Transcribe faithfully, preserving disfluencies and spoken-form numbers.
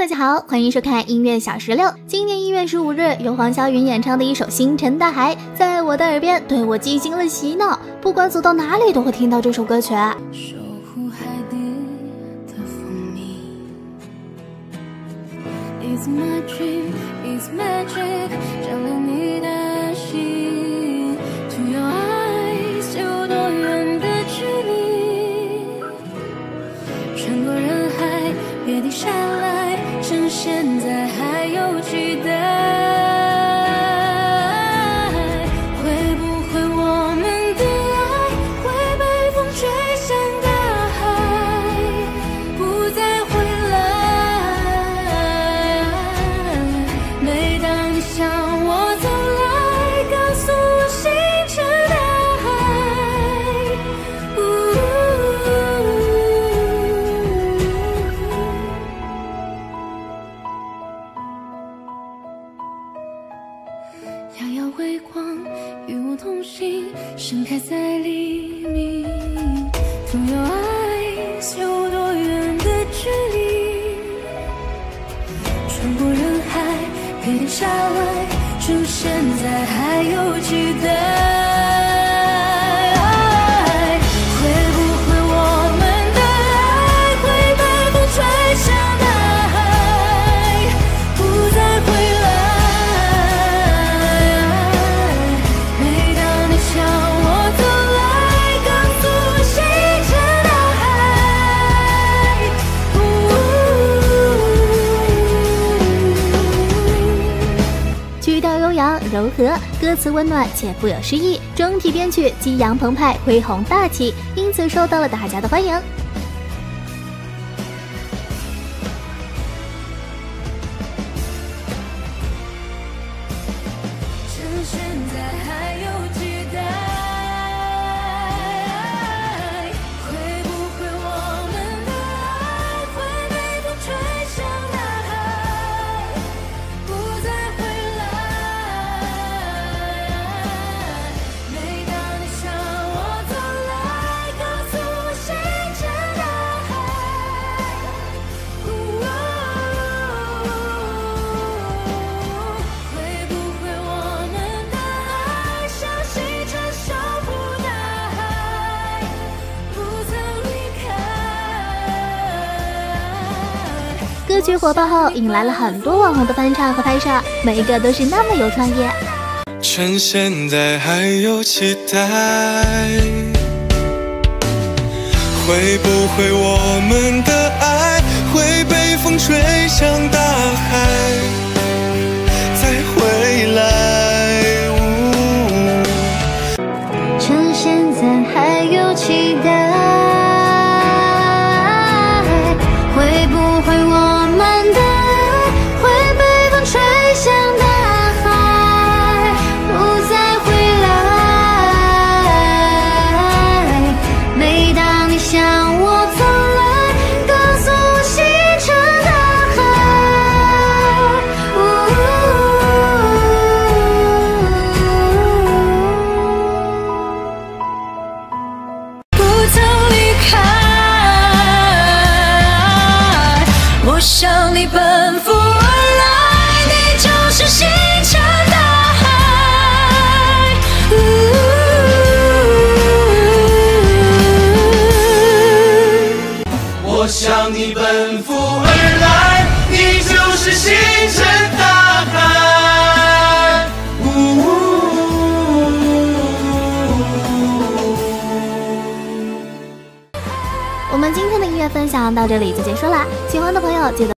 大家好，欢迎收看音乐小石榴。今年一月十五日，由黄霄云演唱的一首《星辰大海》在我的耳边对我进行了洗脑，不管走到哪里都会听到这首歌曲。 守护海底的蜂蜜 It's magic, it's magic 照亮你的心 To your eyes 有多远的距离穿过人海别停下来趁现在还有期待遥遥微光与我同行盛开在黎明 To your eyes 有多远的距离穿过人海别停下来趁现在还有期待柔和，歌词温暖且富有诗意，整体编曲激扬澎湃，恢宏大气，因此受到了大家的欢迎。 趁现在还有期待，会不会我们的爱会被风吹向大海，不再回来。 歌曲火爆后，引来了很多网红的翻唱和拍摄，每一个都是那么有创意。 趁现在还有期待，会不会我们的爱会被风吹向大海，再回来、 哦、趁现在还有期待，会不会我我向你奔赴而来，你就是星辰大海。 我向你奔赴而来，你就是星辰大海。 我们今天的音乐分享到这里就结束啦，喜欢的朋友记得